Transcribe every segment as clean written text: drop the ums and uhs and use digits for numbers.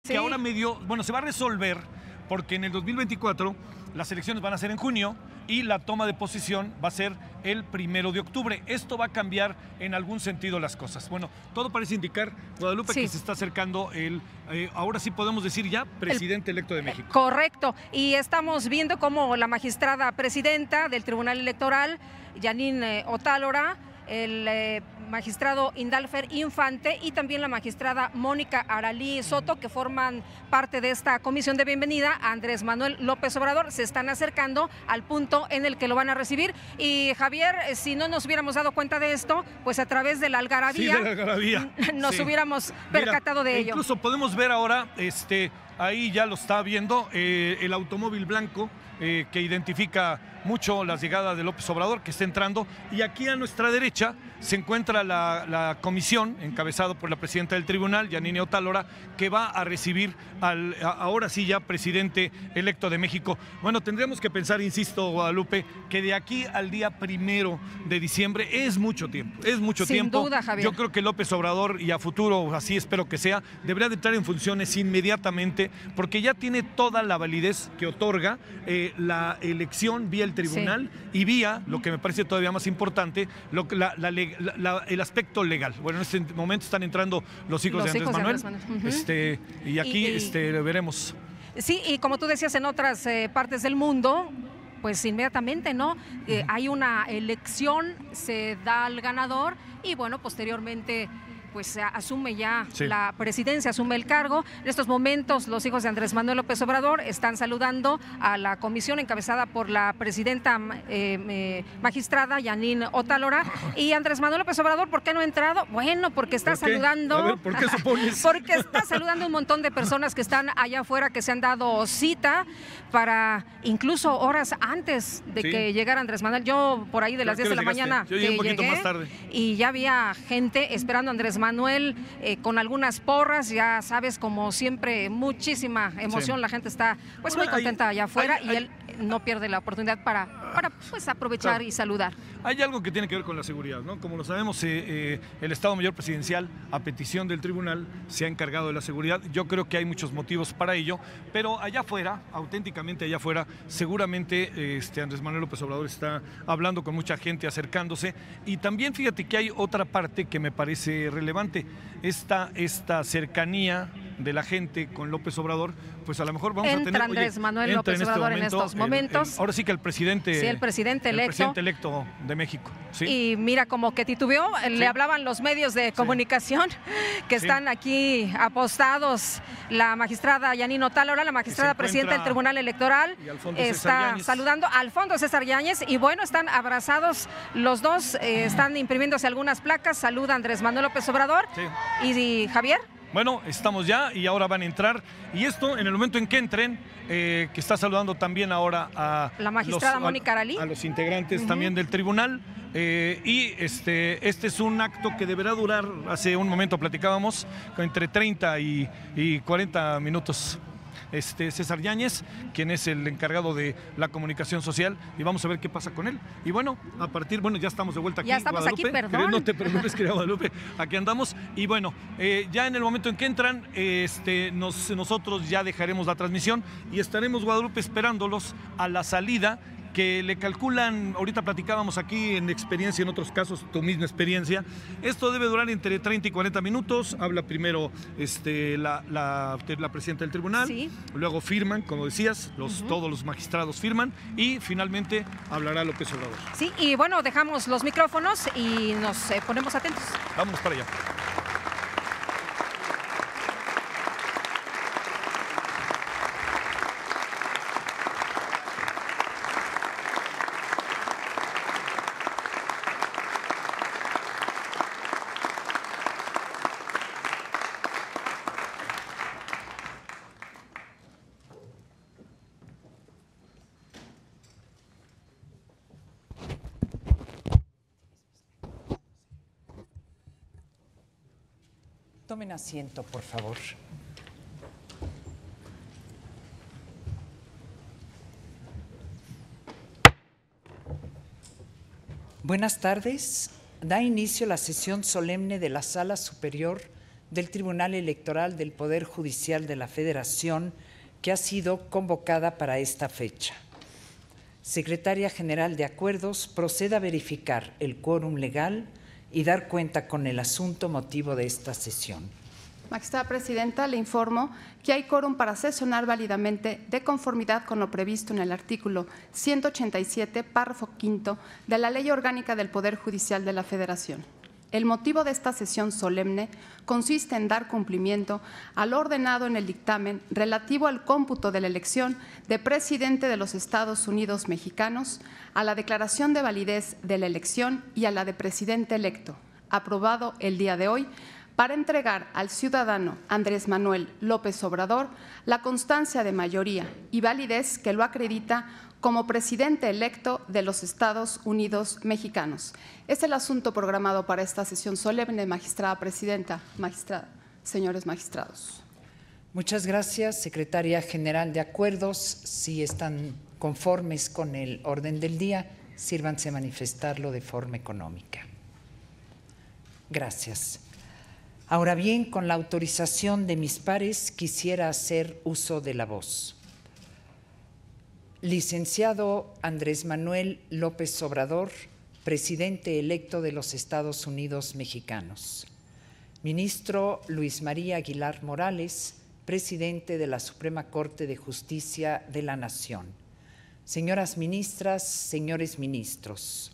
Sí. Que ahora se va a resolver porque en el 2024 las elecciones van a ser en junio y la toma de posesión va a ser el 1 de octubre. Esto va a cambiar en algún sentido las cosas. Bueno, todo parece indicar, Guadalupe, que se está acercando ahora sí podemos decir ya, presidente electo de México. Correcto. Y estamos viendo cómo la magistrada presidenta del Tribunal Electoral, Janine Otálora, el magistrado Indalfer Infante y también la magistrada Mónica Aralí Soto, que forman parte de esta comisión de bienvenida a Andrés Manuel López Obrador, se están acercando al punto en el que lo van a recibir. Y Javier, si no nos hubiéramos dado cuenta de esto, pues a través de la algarabía, nos hubiéramos percatado de ello. Incluso podemos ver ahora, ahí ya lo está viendo, el automóvil blanco que identifica mucho las llegadas de López Obrador, que está entrando, y aquí a nuestra derecha se encuentra la comisión encabezada por la presidenta del tribunal, Janine Otálora, que va a recibir ahora sí ya presidente electo de México. Bueno, tendríamos que pensar, insisto, Guadalupe, que de aquí al día 1 de diciembre es mucho tiempo, Sin duda, Javier. Yo creo que López Obrador, y a futuro, así espero que sea, debería de entrar en funciones inmediatamente, porque ya tiene toda la validez que otorga la elección vía el tribunal y vía, lo que me parece todavía más importante, el aspecto legal. Bueno, en este momento están entrando los hijos de Andrés Manuel. Y aquí veremos. Sí, y como tú decías, en otras partes del mundo, pues inmediatamente, ¿no? Hay una elección, se da al ganador y bueno, posteriormente pues asume ya la presidencia, asume el cargo. En estos momentos los hijos de Andrés Manuel López Obrador están saludando a la comisión encabezada por la presidenta magistrada Janine Otálora. Y Andrés Manuel López Obrador, ¿por qué no ha entrado? Bueno, porque está saludando. A ver, ¿por qué supones? Porque está saludando a un montón de personas que están allá afuera, que se han dado cita para incluso horas antes de que llegara Andrés Manuel. Yo por ahí de las 10 de la mañana yo llegué un poquito más tarde. Y ya había gente esperando a Andrés Manuel con algunas porras, ya sabes, como siempre, muchísima emoción. La gente está pues muy contenta allá afuera y él no pierde la oportunidad para pues aprovechar y saludar. Hay algo que tiene que ver con la seguridad, ¿no? Como lo sabemos, el Estado Mayor Presidencial, a petición del tribunal, se ha encargado de la seguridad. Yo creo que hay muchos motivos para ello, pero allá afuera, auténticamente allá afuera, seguramente Andrés Manuel López Obrador está hablando con mucha gente, acercándose. Y también fíjate que hay otra parte que me parece relevante, esta cercanía de la gente con López Obrador, pues a lo mejor vamos a tener... Andrés Manuel López Obrador en estos momentos. Ahora sí que el presidente... Sí, el presidente electo. El presidente electo de México. ¿Sí? Y mira, como que titubeó, le hablaban los medios de comunicación que están aquí apostados. La magistrada Janine Otálora, la magistrada presidenta del Tribunal Electoral, está saludando a Alfonso César Yáñez y bueno, están abrazados los dos, están imprimiéndose algunas placas, saluda a Andrés Manuel López Obrador. Y Javier. Bueno, estamos ya y ahora van a entrar. Y esto, en el momento en que entren, que está saludando también ahora a la magistrada Mónica Aralí, a los integrantes también del tribunal. Este es un acto que deberá durar, hace un momento platicábamos, entre 30 y 40 minutos. César Yáñez, quien es el encargado de la comunicación social, y vamos a ver qué pasa con él. Y bueno, ya estamos de vuelta aquí. Ya estamos Guadalupe, aquí, perdón. No te preocupes, querida Guadalupe, aquí andamos. Y bueno, ya en el momento en que entran, nosotros ya dejaremos la transmisión y estaremos, Guadalupe, esperándolos a la salida, que le calculan, ahorita platicábamos aquí en experiencia, en otros casos, tu misma experiencia. Esto debe durar entre 30 y 40 minutos. Habla primero la presidenta del tribunal, luego firman, como decías, todos los magistrados firman y finalmente hablará López Obrador. Sí, y bueno, dejamos los micrófonos y nos ponemos atentos. Vámonos para allá. Tomen asiento, por favor. Buenas tardes. Da inicio la sesión solemne de la Sala Superior del Tribunal Electoral del Poder Judicial de la Federación, que ha sido convocada para esta fecha. Secretaria General de Acuerdos, proceda a verificar el quórum legal y dar cuenta con el asunto motivo de esta sesión. Magistrada Presidenta, le informo que hay quórum para sesionar válidamente de conformidad con lo previsto en el artículo 187, párrafo quinto de la Ley Orgánica del Poder Judicial de la Federación. El motivo de esta sesión solemne consiste en dar cumplimiento al ordenado en el dictamen relativo al cómputo de la elección de presidente de los Estados Unidos mexicanos, a la declaración de validez de la elección y a la de presidente electo, aprobado el día de hoy, para entregar al ciudadano Andrés Manuel López Obrador la constancia de mayoría y validez que lo acredita como presidente electo de los Estados Unidos mexicanos. Es el asunto programado para esta sesión solemne, magistrada presidenta, magistrada, señores magistrados. Muchas gracias, Secretaria General de Acuerdos. Si están conformes con el orden del día, sírvanse a manifestarlo de forma económica. Gracias. Ahora bien, con la autorización de mis pares, quisiera hacer uso de la voz. Licenciado Andrés Manuel López Obrador, presidente electo de los Estados Unidos mexicanos. Ministro Luis María Aguilar Morales, presidente de la Suprema Corte de Justicia de la Nación. Señoras ministras, señores ministros.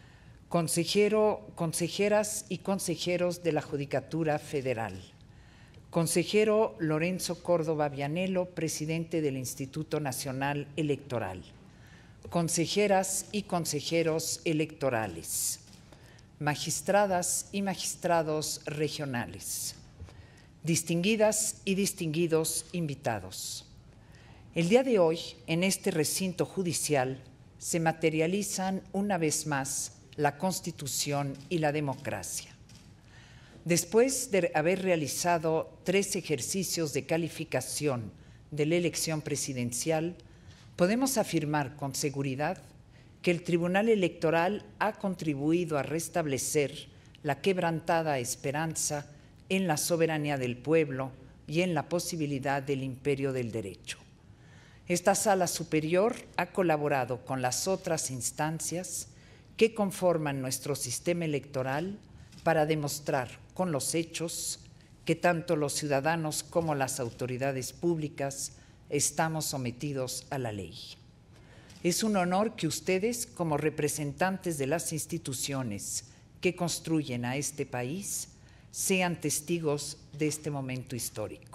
Consejeras y consejeros de la Judicatura Federal. Consejero Lorenzo Córdoba Vianello, presidente del Instituto Nacional Electoral. Consejeras y consejeros electorales. Magistradas y magistrados regionales. Distinguidas y distinguidos invitados. El día de hoy, en este recinto judicial, se materializan una vez más la Constitución y la democracia. Después de haber realizado 3 ejercicios de calificación de la elección presidencial, podemos afirmar con seguridad que el Tribunal Electoral ha contribuido a restablecer la quebrantada esperanza en la soberanía del pueblo y en la posibilidad del imperio del derecho. Esta Sala Superior ha colaborado con las otras instancias que conforman nuestro sistema electoral para demostrar con los hechos que tanto los ciudadanos como las autoridades públicas estamos sometidos a la ley. Es un honor que ustedes, como representantes de las instituciones que construyen a este país, sean testigos de este momento histórico.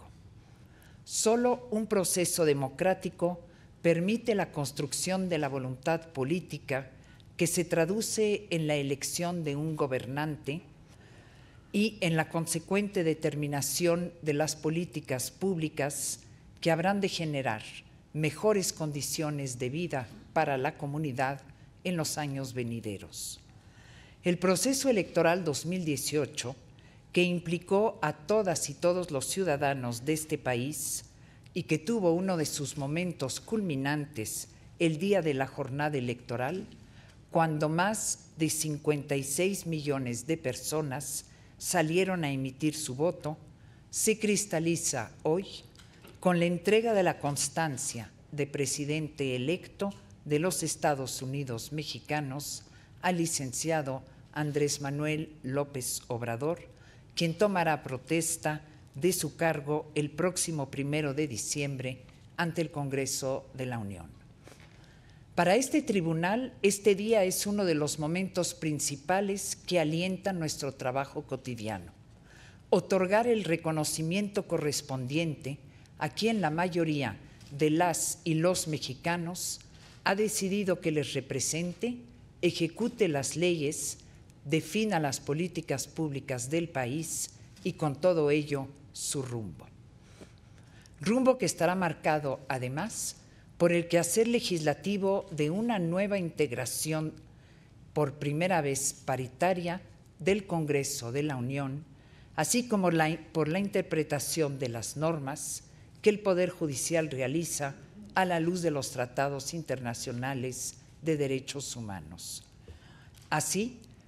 Solo un proceso democrático permite la construcción de la voluntad política que se traduce en la elección de un gobernante y en la consecuente determinación de las políticas públicas que habrán de generar mejores condiciones de vida para la comunidad en los años venideros. El proceso electoral 2018, que implicó a todas y todos los ciudadanos de este país y que tuvo uno de sus momentos culminantes el día de la jornada electoral, cuando más de 56 millones de personas salieron a emitir su voto, se cristaliza hoy con la entrega de la constancia de presidente electo de los Estados Unidos mexicanos al licenciado Andrés Manuel López Obrador, quien tomará protesta de su cargo el próximo 1 de diciembre ante el Congreso de la Unión. Para este tribunal, este día es uno de los momentos principales que alientan nuestro trabajo cotidiano. Otorgar el reconocimiento correspondiente a quien la mayoría de las y los mexicanos ha decidido que les represente, ejecute las leyes, defina las políticas públicas del país y con todo ello su rumbo. Rumbo que estará marcado, además, por el quehacer legislativo de una nueva integración por primera vez paritaria del Congreso de la Unión, así como por la interpretación de las normas que el Poder Judicial realiza a la luz de los tratados internacionales de derechos humanos. Así,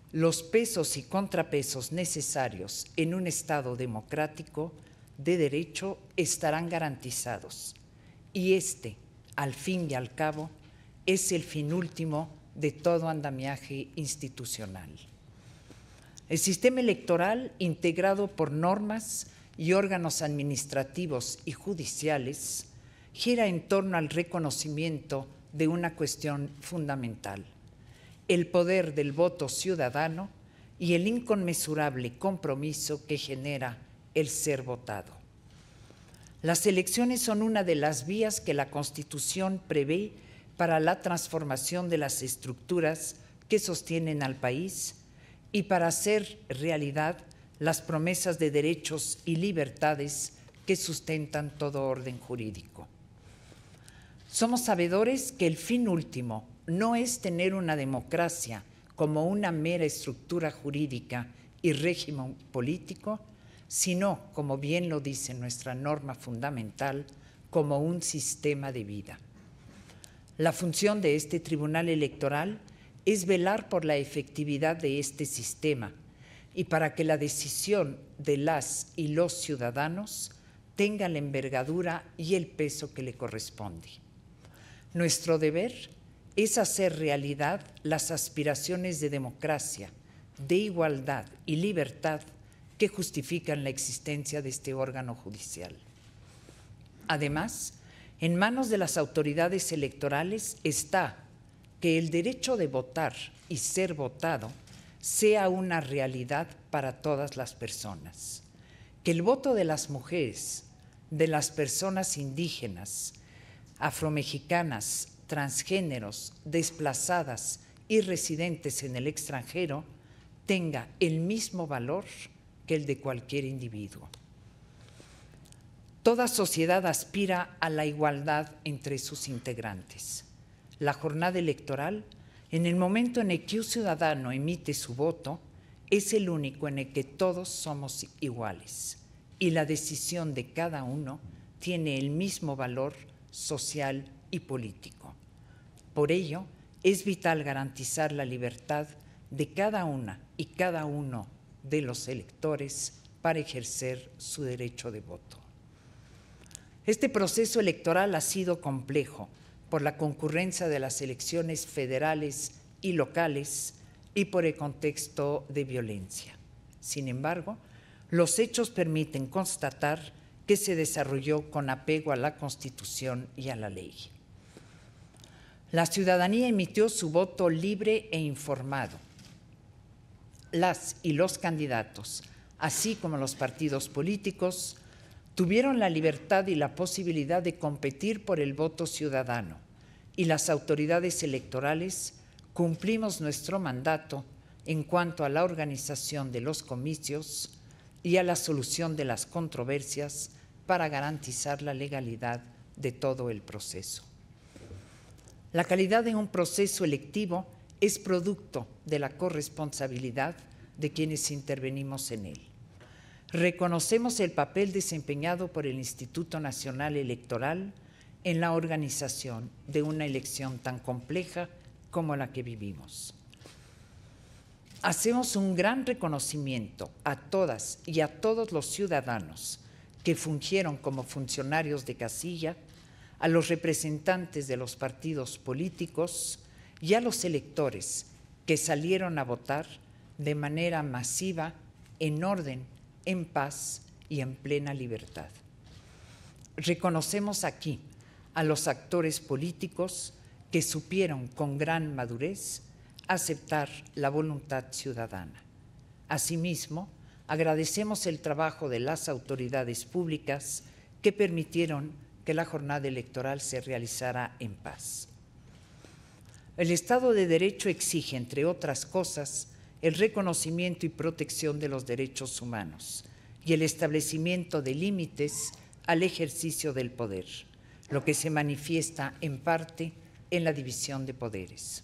los pesos y contrapesos necesarios en un Estado democrático de derecho estarán garantizados. Y este, al fin y al cabo, es el fin último de todo andamiaje institucional. El sistema electoral, integrado por normas y órganos administrativos y judiciales, gira en torno al reconocimiento de una cuestión fundamental: el poder del voto ciudadano y el inconmensurable compromiso que genera el ser votado. Las elecciones son una de las vías que la Constitución prevé para la transformación de las estructuras que sostienen al país y para hacer realidad las promesas de derechos y libertades que sustentan todo orden jurídico. Somos sabedores que el fin último no es tener una democracia como una mera estructura jurídica y régimen político, sino, como bien lo dice nuestra norma fundamental, como un sistema de vida. La función de este Tribunal Electoral es velar por la efectividad de este sistema y para que la decisión de las y los ciudadanos tenga la envergadura y el peso que le corresponde. Nuestro deber es hacer realidad las aspiraciones de democracia, de igualdad y libertad que justifican la existencia de este órgano judicial. Además, en manos de las autoridades electorales está que el derecho de votar y ser votado sea una realidad para todas las personas, que el voto de las mujeres, de las personas indígenas, afromexicanas, transgéneros, desplazadas y residentes en el extranjero tenga el mismo valor que el de cualquier individuo. Toda sociedad aspira a la igualdad entre sus integrantes. La jornada electoral, en el momento en el que un ciudadano emite su voto, es el único en el que todos somos iguales y la decisión de cada uno tiene el mismo valor social y político. Por ello, es vital garantizar la libertad de cada una y cada uno de los electores para ejercer su derecho de voto. Este proceso electoral ha sido complejo por la concurrencia de las elecciones federales y locales y por el contexto de violencia. Sin embargo, los hechos permiten constatar que se desarrolló con apego a la Constitución y a la ley. La ciudadanía emitió su voto libre e informado. Las y los candidatos, así como los partidos políticos, tuvieron la libertad y la posibilidad de competir por el voto ciudadano, y las autoridades electorales cumplimos nuestro mandato en cuanto a la organización de los comicios y a la solución de las controversias para garantizar la legalidad de todo el proceso. La calidad de un proceso electivo es producto de la corresponsabilidad de quienes intervenimos en él. Reconocemos el papel desempeñado por el Instituto Nacional Electoral en la organización de una elección tan compleja como la que vivimos. Hacemos un gran reconocimiento a todas y a todos los ciudadanos que fungieron como funcionarios de casilla, a los representantes de los partidos políticos y a los electores que salieron a votar de manera masiva, en orden, en paz y en plena libertad. Reconocemos aquí a los actores políticos que supieron con gran madurez aceptar la voluntad ciudadana. Asimismo, agradecemos el trabajo de las autoridades públicas que permitieron que la jornada electoral se realizara en paz. El Estado de Derecho exige, entre otras cosas, el reconocimiento y protección de los derechos humanos y el establecimiento de límites al ejercicio del poder, lo que se manifiesta en parte en la división de poderes.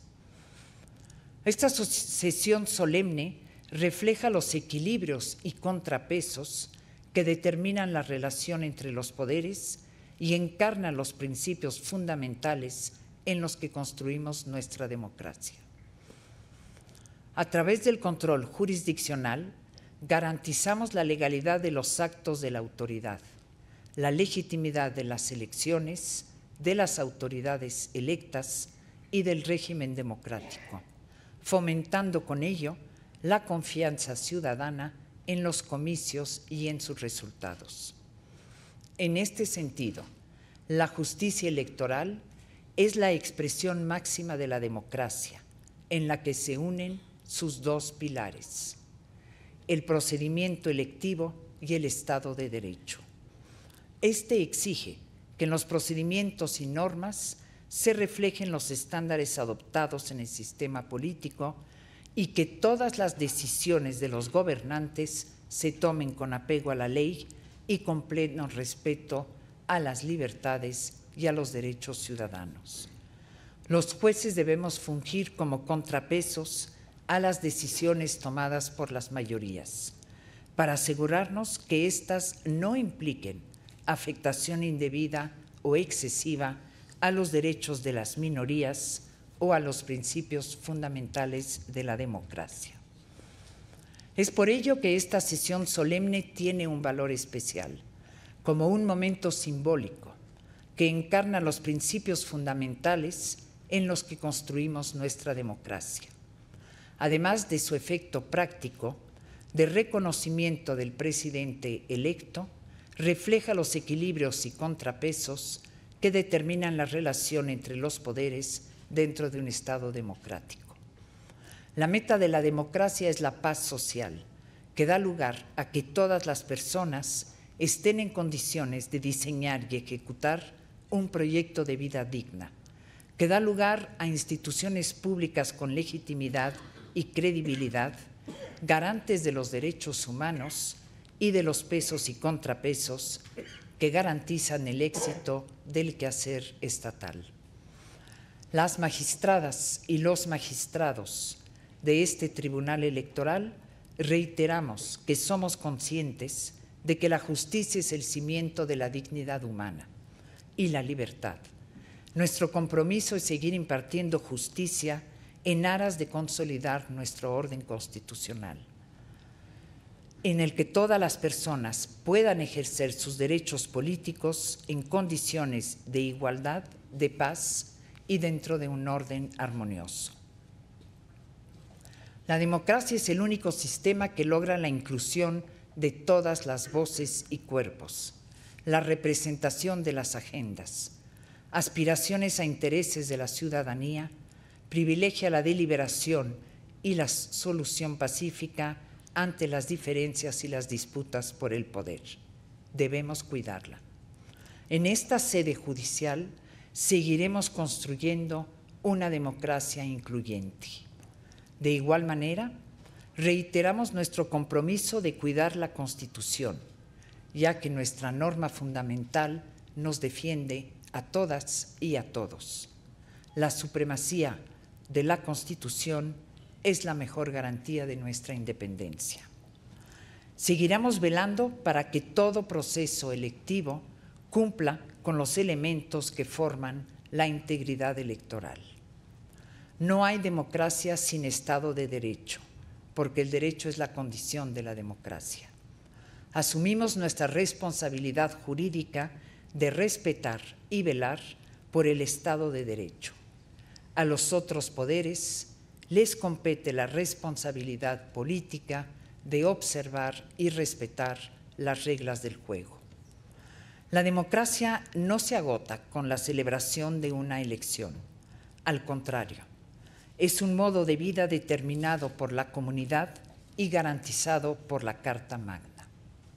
Esta sesión solemne refleja los equilibrios y contrapesos que determinan la relación entre los poderes y encarna los principios fundamentales en los que construimos nuestra democracia. A través del control jurisdiccional, garantizamos la legalidad de los actos de la autoridad, la legitimidad de las elecciones, de las autoridades electas y del régimen democrático, fomentando con ello la confianza ciudadana en los comicios y en sus resultados. En este sentido, la justicia electoral es la expresión máxima de la democracia, en la que se unen sus dos pilares: el procedimiento electivo y el Estado de Derecho. Este exige que en los procedimientos y normas se reflejen los estándares adoptados en el sistema político y que todas las decisiones de los gobernantes se tomen con apego a la ley y con pleno respeto a las libertades y a los derechos ciudadanos. Los jueces debemos fungir como contrapesos a las decisiones tomadas por las mayorías, para asegurarnos que éstas no impliquen afectación indebida o excesiva a los derechos de las minorías o a los principios fundamentales de la democracia. Es por ello que esta sesión solemne tiene un valor especial, como un momento simbólico que encarna los principios fundamentales en los que construimos nuestra democracia. Además de su efecto práctico de reconocimiento del presidente electo, refleja los equilibrios y contrapesos que determinan la relación entre los poderes dentro de un Estado democrático. La meta de la democracia es la paz social, que da lugar a que todas las personas estén en condiciones de diseñar y ejecutar un proyecto de vida digna, que da lugar a instituciones públicas con legitimidad y credibilidad, garantes de los derechos humanos y de los pesos y contrapesos que garantizan el éxito del quehacer estatal. Las magistradas y los magistrados de este Tribunal Electoral reiteramos que somos conscientes de que la justicia es el cimiento de la dignidad humana y la libertad. Nuestro compromiso es seguir impartiendo justicia en aras de consolidar nuestro orden constitucional, en el que todas las personas puedan ejercer sus derechos políticos en condiciones de igualdad, de paz y dentro de un orden armonioso. La democracia es el único sistema que logra la inclusión de todas las voces y cuerpos, la representación de las agendas, aspiraciones a intereses de la ciudadanía, privilegia la deliberación y la solución pacífica ante las diferencias y las disputas por el poder. Debemos cuidarla. En esta sede judicial seguiremos construyendo una democracia incluyente. De igual manera, reiteramos nuestro compromiso de cuidar la Constitución, ya que nuestra norma fundamental nos defiende a todas y a todos. La supremacía de la Constitución es la mejor garantía de nuestra independencia. Seguiremos velando para que todo proceso electivo cumpla con los elementos que forman la integridad electoral. No hay democracia sin Estado de Derecho, porque el derecho es la condición de la democracia. Asumimos nuestra responsabilidad jurídica de respetar y velar por el Estado de Derecho. A los otros poderes les compete la responsabilidad política de observar y respetar las reglas del juego. La democracia no se agota con la celebración de una elección. Al contrario, es un modo de vida determinado por la comunidad y garantizado por la Carta Magna.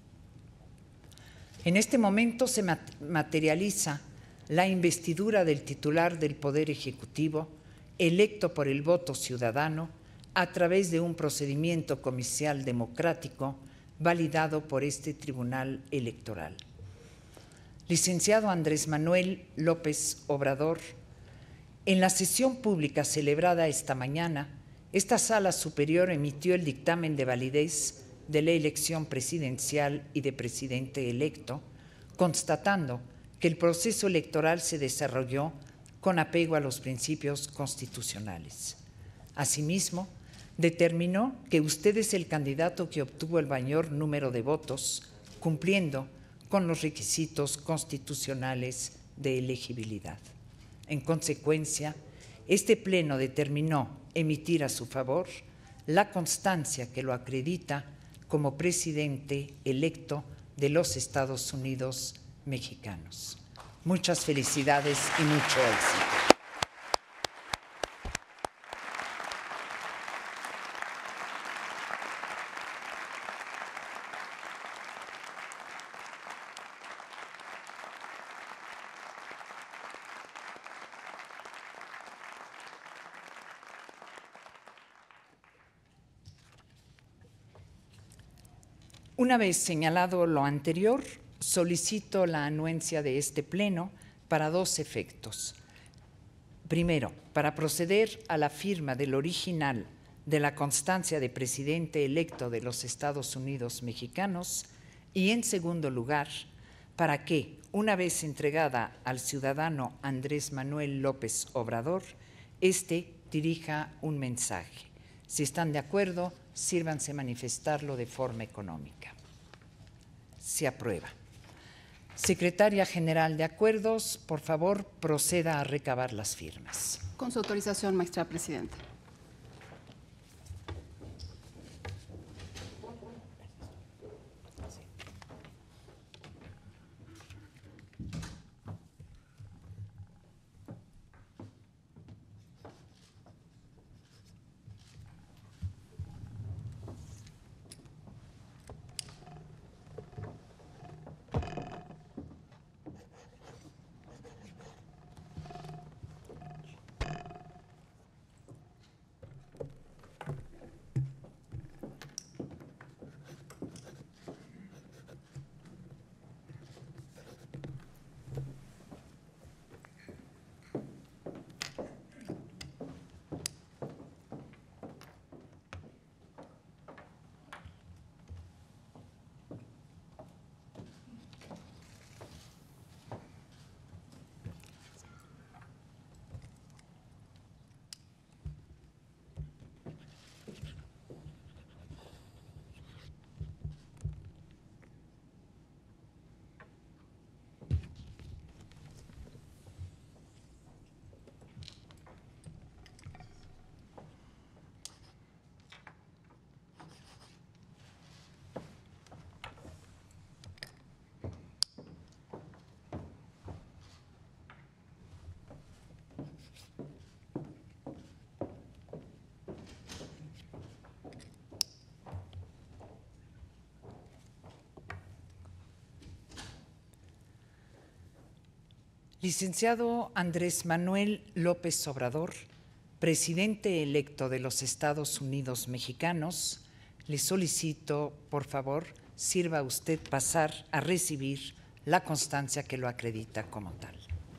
En este momento se materializa la investidura del titular del Poder Ejecutivo, electo por el voto ciudadano a través de un procedimiento comicial democrático validado por este Tribunal Electoral. Licenciado Andrés Manuel López Obrador, en la sesión pública celebrada esta mañana, esta Sala Superior emitió el dictamen de validez de la elección presidencial y de presidente electo, constatando que el proceso electoral se desarrolló con apego a los principios constitucionales. Asimismo, determinó que usted es el candidato que obtuvo el mayor número de votos, cumpliendo con los requisitos constitucionales de elegibilidad. En consecuencia, este Pleno determinó emitir a su favor la constancia que lo acredita como presidente electo de los Estados Unidos mexicanos. Muchas felicidades y mucho éxito. Una vez señalado lo anterior, solicito la anuencia de este Pleno para dos efectos. Primero, para proceder a la firma del original de la constancia de presidente electo de los Estados Unidos mexicanos y, en segundo lugar, para que, una vez entregada al ciudadano Andrés Manuel López Obrador, éste dirija un mensaje. Si están de acuerdo, sírvanse manifestarlo de forma económica. Se aprueba. Secretaria General de Acuerdos, por favor, proceda a recabar las firmas. Con su autorización, magistrada presidenta. Licenciado Andrés Manuel López Obrador, presidente electo de los Estados Unidos mexicanos, le solicito, por favor, sirva usted pasar a recibir la constancia que lo acredita como tal.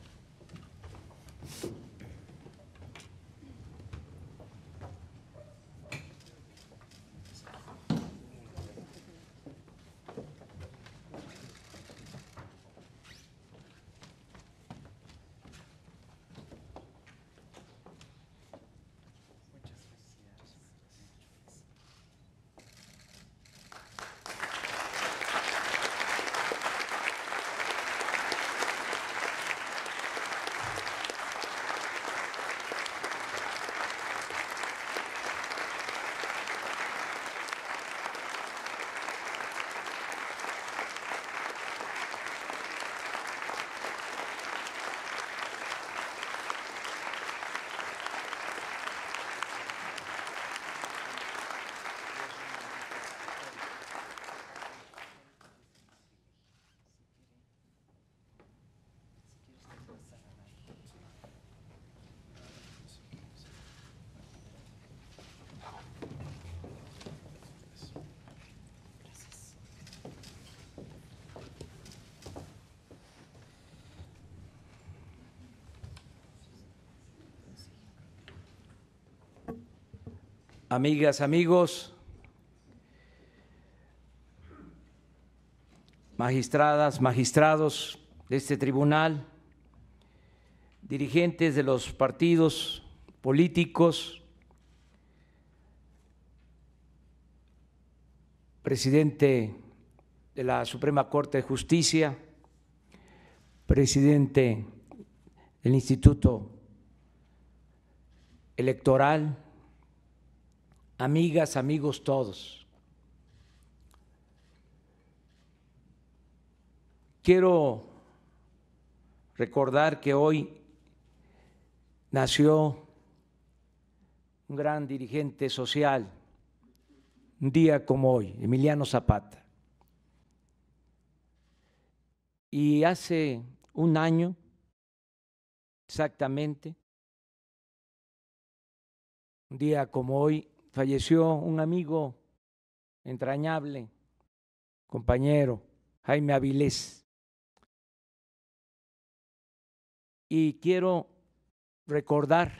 Amigas, amigos, magistradas, magistrados de este tribunal, dirigentes de los partidos políticos, presidente de la Suprema Corte de Justicia, presidente del Instituto Electoral, amigas, amigos todos. Quiero recordar que hoy nació un gran dirigente social, un día como hoy, Emiliano Zapata. Y hace un año, exactamente, un día como hoy, falleció un amigo entrañable, compañero, Jaime Avilés. Y quiero recordar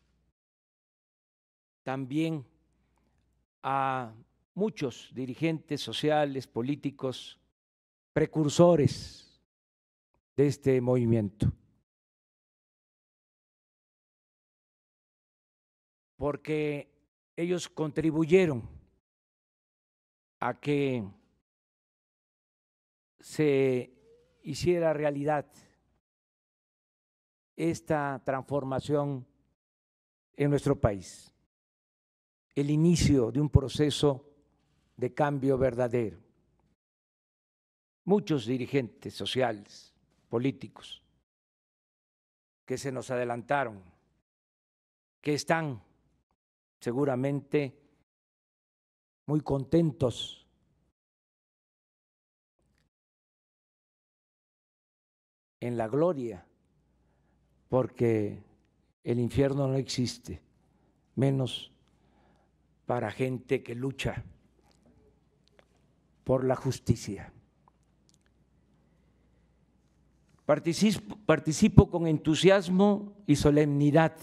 también a muchos dirigentes sociales, políticos, precursores de este movimiento, porque ellos contribuyeron a que se hiciera realidad esta transformación en nuestro país, el inicio de un proceso de cambio verdadero. Muchos dirigentes sociales, políticos, que se nos adelantaron, que están seguramente muy contentos en la gloria, porque el infierno no existe, menos para gente que lucha por la justicia. Participo con entusiasmo y solemnidad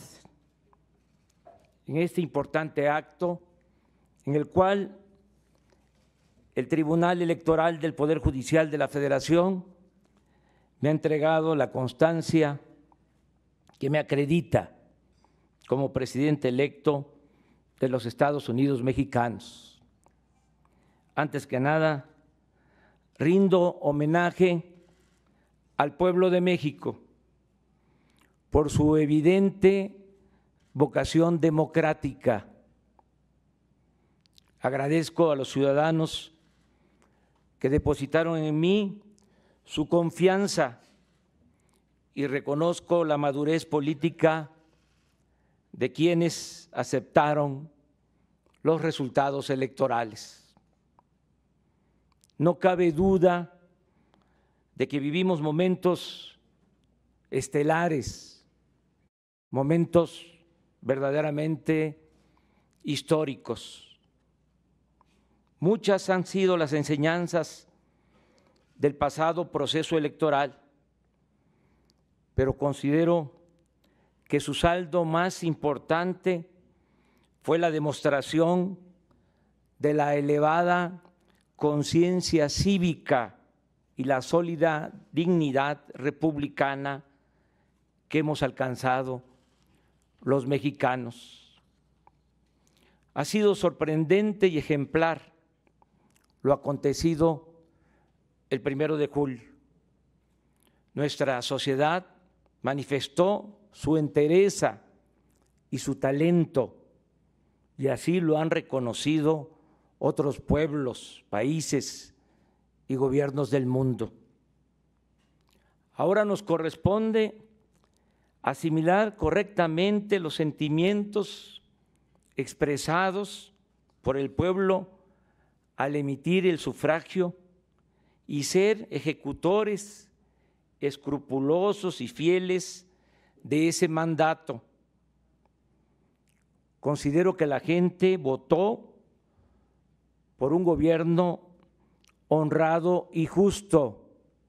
en este importante acto en el cual el Tribunal Electoral del Poder Judicial de la Federación me ha entregado la constancia que me acredita como presidente electo de los Estados Unidos mexicanos. Antes que nada, rindo homenaje al pueblo de México por su evidente vocación democrática. Agradezco a los ciudadanos que depositaron en mí su confianza y reconozco la madurez política de quienes aceptaron los resultados electorales. No cabe duda de que vivimos momentos estelares, momentos verdaderamente históricos. Muchas han sido las enseñanzas del pasado proceso electoral, pero considero que su saldo más importante fue la demostración de la elevada conciencia cívica y la sólida dignidad republicana que hemos alcanzado los mexicanos. Ha sido sorprendente y ejemplar lo acontecido el 1 de julio. Nuestra sociedad manifestó su entereza y su talento, y así lo han reconocido otros pueblos, países y gobiernos del mundo. Ahora nos corresponde asimilar correctamente los sentimientos expresados por el pueblo al emitir el sufragio y ser ejecutores escrupulosos y fieles de ese mandato. Considero que la gente votó por un gobierno honrado y justo.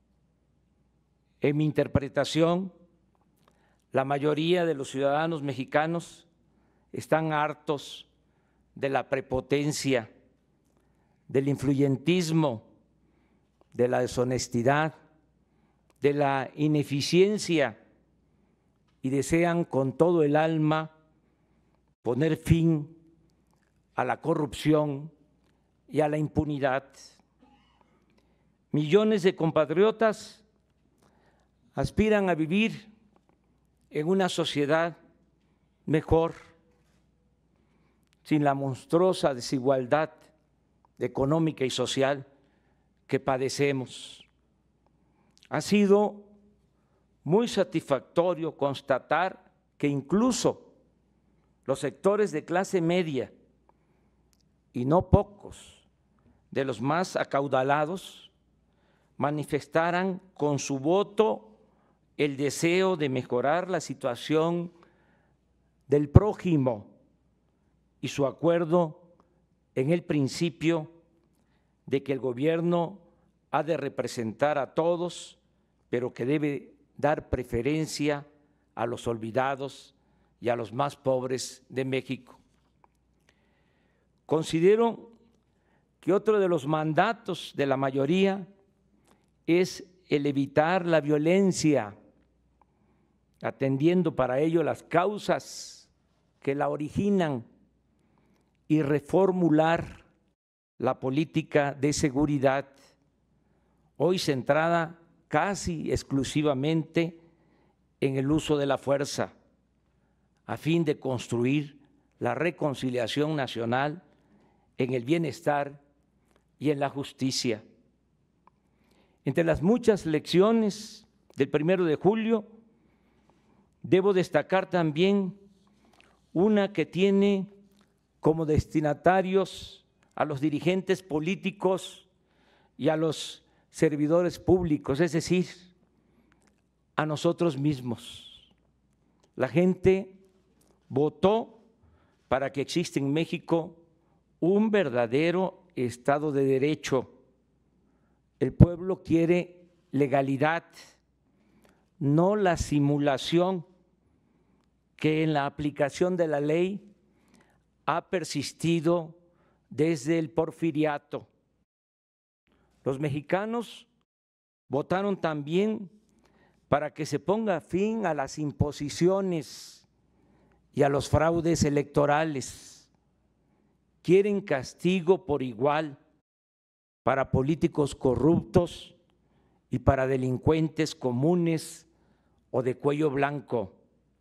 En mi interpretación, la mayoría de los ciudadanos mexicanos están hartos de la prepotencia, del influyentismo, de la deshonestidad, de la ineficiencia y desean con todo el alma poner fin a la corrupción y a la impunidad. Millones de compatriotas aspiran a vivir en una sociedad mejor, sin la monstruosa desigualdad económica y social que padecemos. Ha sido muy satisfactorio constatar que incluso los sectores de clase media, y no pocos de los más acaudalados, manifestaran con su voto el deseo de mejorar la situación del prójimo y su acuerdo en el principio de que el gobierno ha de representar a todos, pero que debe dar preferencia a los olvidados y a los más pobres de México. Considero que otro de los mandatos de la mayoría es el evitar la violencia, atendiendo para ello las causas que la originan y reformular la política de seguridad, hoy centrada casi exclusivamente en el uso de la fuerza, a fin de construir la reconciliación nacional en el bienestar y en la justicia. Entre las muchas lecciones del 1 de julio, debo destacar también una que tiene como destinatarios a los dirigentes políticos y a los servidores públicos, es decir, a nosotros mismos. La gente votó para que exista en México un verdadero Estado de Derecho. El pueblo quiere legalidad, no la simulación que en la aplicación de la ley ha persistido desde el porfiriato. Los mexicanos votaron también para que se ponga fin a las imposiciones y a los fraudes electorales. Quieren castigo por igual para políticos corruptos y para delincuentes comunes o de cuello blanco.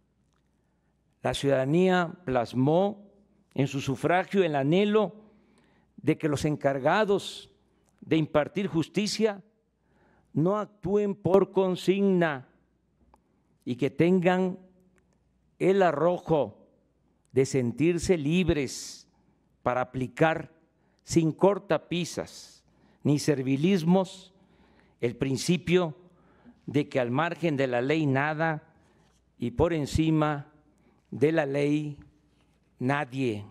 La ciudadanía plasmó en su sufragio el anhelo de que los encargados de impartir justicia no actúen por consigna y que tengan el arrojo de sentirse libres para aplicar sin cortapisas ni servilismos el principio de que al margen de la ley nada y por encima de la ley nadie.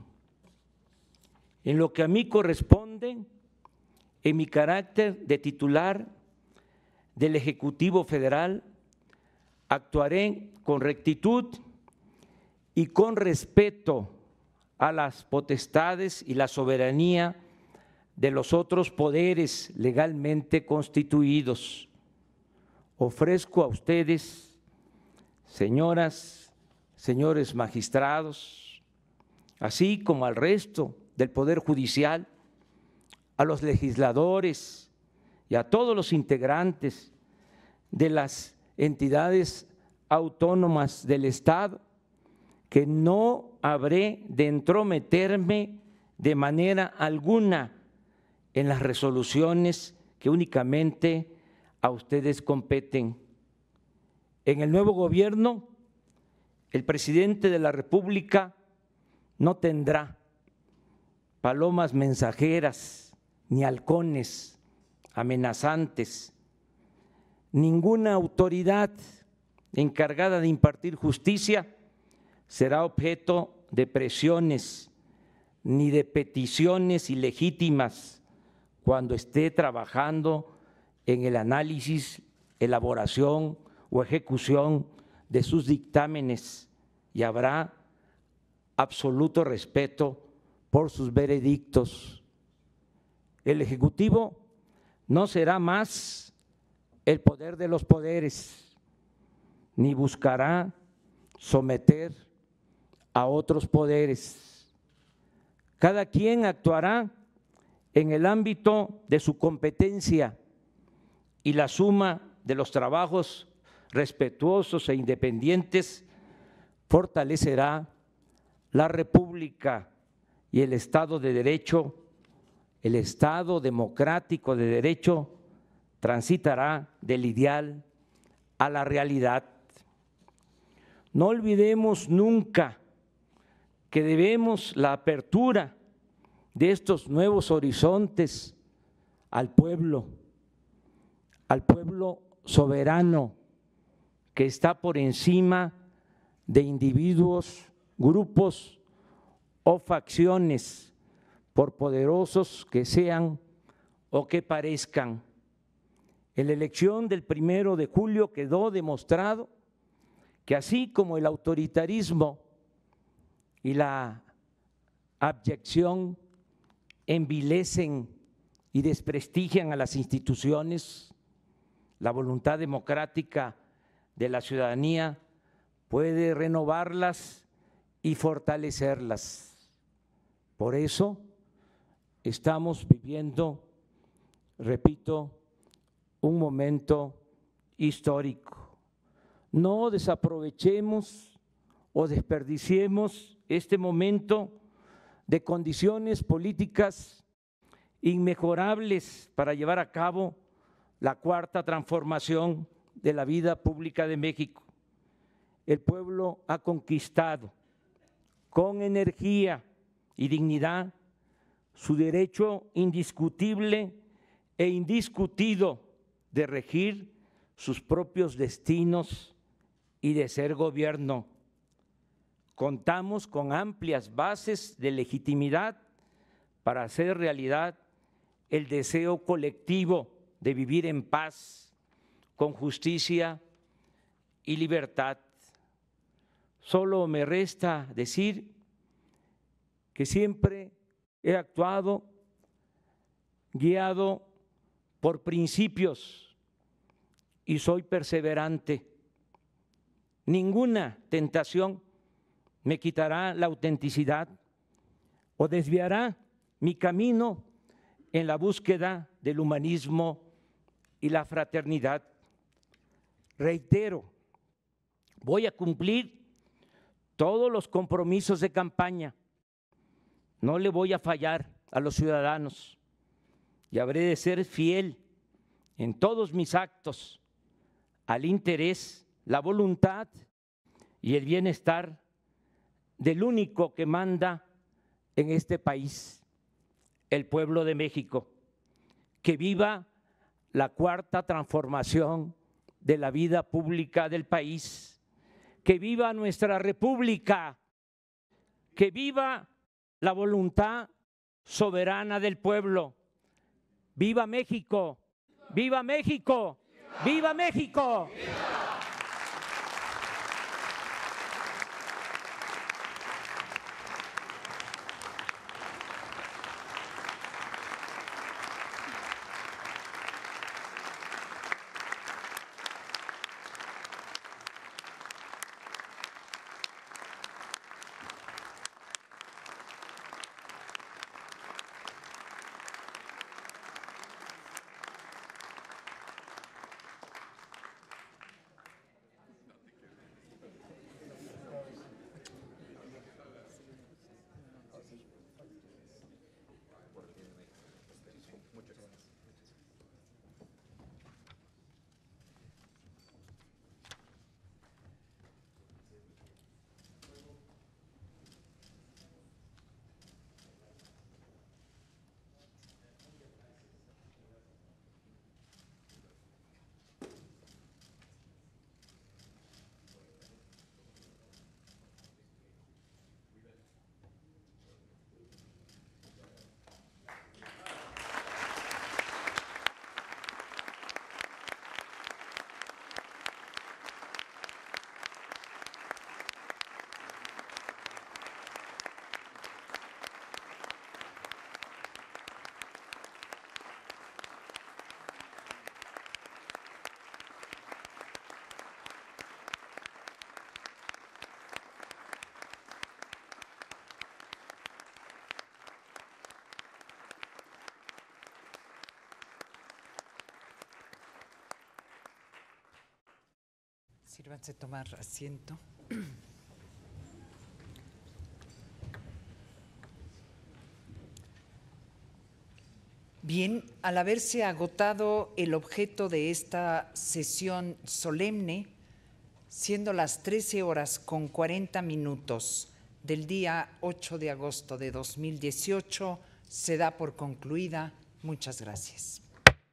En lo que a mí corresponde, en mi carácter de titular del Ejecutivo Federal, actuaré con rectitud y con respeto a las potestades y la soberanía de los otros poderes legalmente constituidos. Ofrezco a ustedes, señoras, señores magistrados, así como al resto del Poder Judicial, a los legisladores y a todos los integrantes de las entidades autónomas del Estado, que no habré de entrometerme de manera alguna en las resoluciones que únicamente a ustedes competen. En el nuevo gobierno, el presidente de la República no tendrá palomas mensajeras ni halcones amenazantes. Ninguna autoridad encargada de impartir justicia será objeto de presiones ni de peticiones ilegítimas cuando esté trabajando en el análisis, elaboración o ejecución de sus dictámenes, y habrá absoluto respeto por sus veredictos. El Ejecutivo no será más el poder de los poderes, ni buscará someter a otros poderes. Cada quien actuará en el ámbito de su competencia y la suma de los trabajos respetuosos e independientes fortalecerá la República y el Estado de Derecho, el Estado democrático de derecho transitará del ideal a la realidad. No olvidemos nunca que debemos la apertura de estos nuevos horizontes al pueblo soberano que está por encima de individuos, grupos o facciones, por poderosos que sean o que parezcan. En la elección del 1 de julio quedó demostrado que así como el autoritarismo y la abyección envilecen y desprestigian a las instituciones, la voluntad democrática de la ciudadanía puede renovarlas y fortalecerlas. Por eso estamos viviendo, repito, un momento histórico. No desaprovechemos o desperdiciemos este momento de condiciones políticas inmejorables para llevar a cabo la cuarta transformación de la vida pública de México. El pueblo ha conquistado con energía y dignidad su derecho indiscutible e indiscutido de regir sus propios destinos y de ser gobierno. Contamos con amplias bases de legitimidad para hacer realidad el deseo colectivo de vivir en paz, con justicia y libertad. Solo me resta decir que siempre he actuado guiado por principios y soy perseverante. Ninguna tentación me quitará la autenticidad o desviará mi camino en la búsqueda del humanismo y la fraternidad. Reitero, voy a cumplir todos los compromisos de campaña. No le voy a fallar a los ciudadanos y habré de ser fiel en todos mis actos al interés, la voluntad y el bienestar del único que manda en este país, el pueblo de México. Que viva la cuarta transformación de la vida pública del país. Que viva nuestra república. Que viva la voluntad soberana del pueblo. ¡Viva México! ¡Viva México! ¡Viva México! Sírvanse tomar asiento. Bien, al haberse agotado el objeto de esta sesión solemne, siendo las 13:40 del día 8 de agosto de 2018, se da por concluida. Muchas gracias.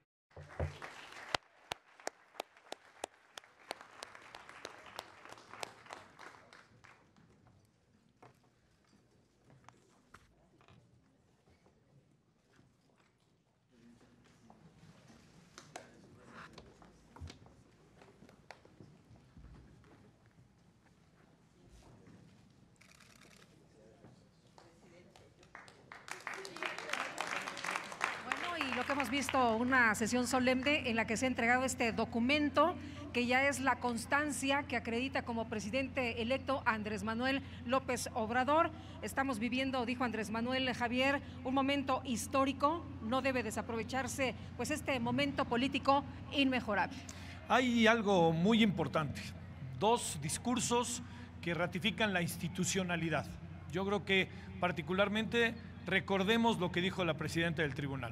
Hemos visto una sesión solemne en la que se ha entregado este documento que ya es la constancia que acredita como presidente electo Andrés Manuel López Obrador. Estamos viviendo, dijo Andrés Manuel, Javier, un momento histórico, no debe desaprovecharse pues este momento político inmejorable. Hay algo muy importante, 2 discursos que ratifican la institucionalidad. Yo creo que particularmente recordemos lo que dijo la presidenta del tribunal.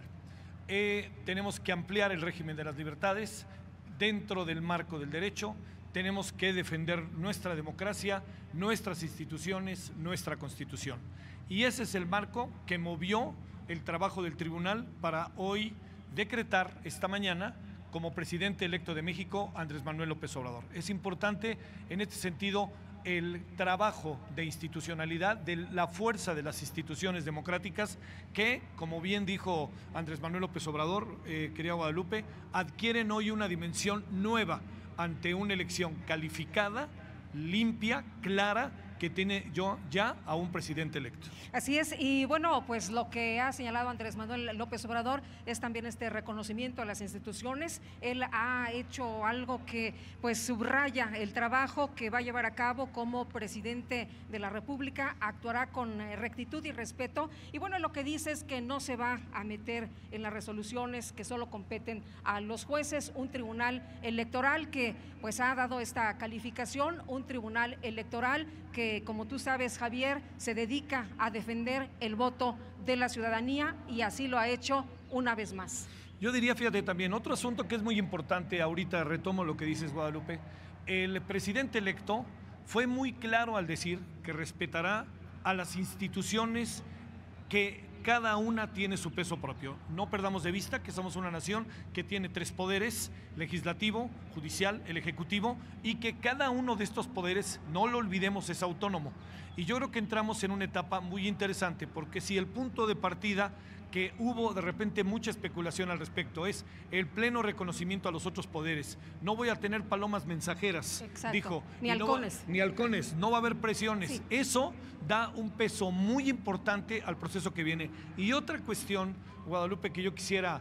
Tenemos que ampliar el régimen de las libertades dentro del marco del derecho, tenemos que defender nuestra democracia, nuestras instituciones, nuestra Constitución. Y ese es el marco que movió el trabajo del tribunal para hoy decretar esta mañana como presidente electo de México Andrés Manuel López Obrador. Es importante en este sentido el trabajo de institucionalidad, de la fuerza de las instituciones democráticas que, como bien dijo Andrés Manuel López Obrador, querida Guadalupe, adquieren hoy una dimensión nueva ante una elección calificada, limpia, clara, que tiene ya a un presidente electo. Así es, y bueno, pues lo que ha señalado Andrés Manuel López Obrador es también este reconocimiento a las instituciones. Él ha hecho algo que pues subraya el trabajo que va a llevar a cabo como presidente de la República, actuará con rectitud y respeto, y bueno, lo que dice es que no se va a meter en las resoluciones que solo competen a los jueces, un tribunal electoral que pues ha dado esta calificación, un tribunal electoral que, como tú sabes, Javier, se dedica a defender el voto de la ciudadanía y así lo ha hecho una vez más. Yo diría, fíjate también, otro asunto que es muy importante, ahorita retomo lo que dices, Guadalupe, el presidente electo fue muy claro al decir que respetará a las instituciones que cada una tiene su peso propio. No perdamos de vista que somos una nación que tiene 3 poderes, legislativo, judicial, el ejecutivo, y que cada uno de estos poderes, no lo olvidemos, es autónomo. Y yo creo que entramos en una etapa muy interesante, porque si el punto de partida que hubo de repente mucha especulación al respecto es el pleno reconocimiento a los otros poderes. No voy a tener palomas mensajeras, exacto, dijo. Ni halcones. Ni halcones, no va a haber presiones. Sí. Eso da un peso muy importante al proceso que viene. Y otra cuestión, Guadalupe, que yo quisiera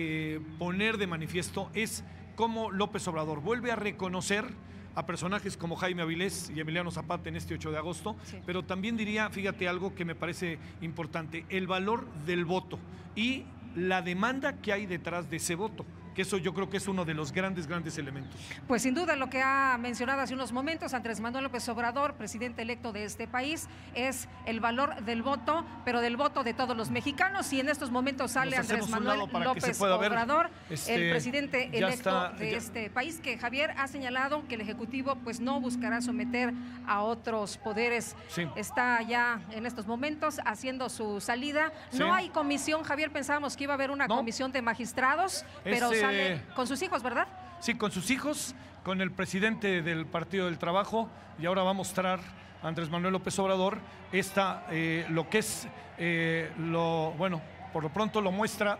poner de manifiesto es cómo López Obrador vuelve a reconocer a personajes como Jaime Avilés y Emiliano Zapata en este 8 de agosto, sí. Pero también diría, fíjate algo que me parece importante, el valor del voto y la demanda que hay detrás de ese voto, que eso yo creo que es uno de los grandes elementos. Pues sin duda lo que ha mencionado hace unos momentos Andrés Manuel López Obrador, presidente electo de este país, es el valor del voto, pero del voto de todos los mexicanos, y en estos momentos sale Andrés Manuel López Obrador, el presidente electo de este país, que Javier ha señalado que el Ejecutivo pues no buscará someter a otros poderes. Sí. Está ya en estos momentos haciendo su salida. Sí. No hay comisión, Javier, pensábamos que iba a haber una comisión de magistrados, pero sale con sus hijos, ¿verdad? Sí, con sus hijos, con el presidente del Partido del Trabajo, y ahora va a mostrar Andrés Manuel López Obrador lo que es, bueno, por lo pronto lo muestra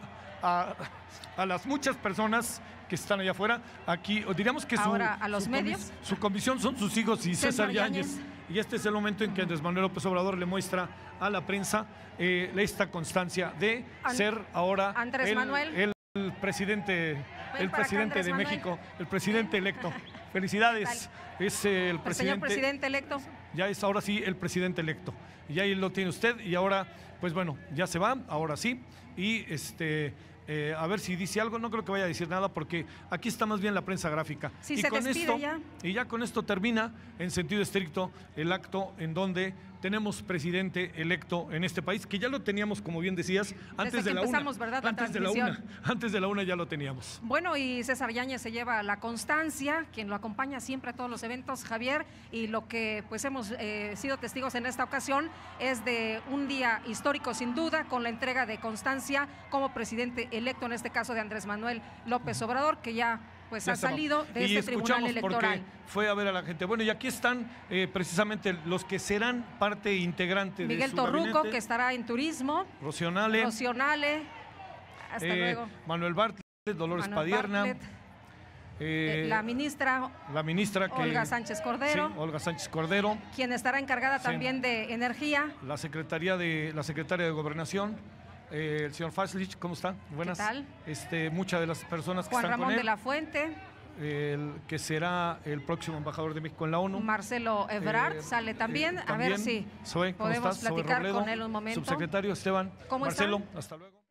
a las muchas personas que están allá afuera. Aquí, diríamos que ahora, a los medios. Su comisión son sus hijos y César Yáñez. Y este es el momento en que Andrés Manuel López Obrador le muestra a la prensa esta constancia de ser ahora el presidente de México, el presidente electo. Felicidades, es el presidente. Señor presidente electo. Ya es ahora sí el presidente electo. Y ahí lo tiene usted, y ahora, pues bueno, ya se va, ahora sí. Y A ver si dice algo, no creo que vaya a decir nada porque aquí está más bien la prensa gráfica. Sí, y se con despide esto, ya. Y ya con esto termina en sentido estricto el acto en donde tenemos presidente electo en este país, que ya lo teníamos, como bien decías, antes Desde de que la empezamos, una. ¿verdad? La Antes de la transmisión. una. Antes de la una ya lo teníamos. Bueno, y César Yáñez se lleva la constancia, quien lo acompaña siempre a todos los eventos, Javier, y lo que pues hemos sido testigos en esta ocasión es de un día histórico sin duda, con la entrega de constancia como presidente electo, en este caso de Andrés Manuel López Obrador, que ya pues ha salido de este tribunal electoral. Porque fue a ver a la gente. Bueno, y aquí están precisamente los que serán parte integrante Miguel de su Torruco, gabinete. que estará en turismo. Rocío Nale. Hasta luego. Manuel Bartlett, Dolores Padierna. La ministra que, Olga Sánchez Cordero. Sí, Olga Sánchez Cordero. Quien estará encargada también de Energía. La secretaria de Gobernación. El señor Faslich, ¿cómo está? Buenas. ¿Qué tal? Muchas de las personas que Juan están Ramón con él. de la Fuente. Que será el próximo embajador de México en la ONU. Marcelo Ebrard sale también. A ver si Zoe, podemos platicar con él un momento. Subsecretario Esteban. ¿Cómo Marcelo, están? hasta luego.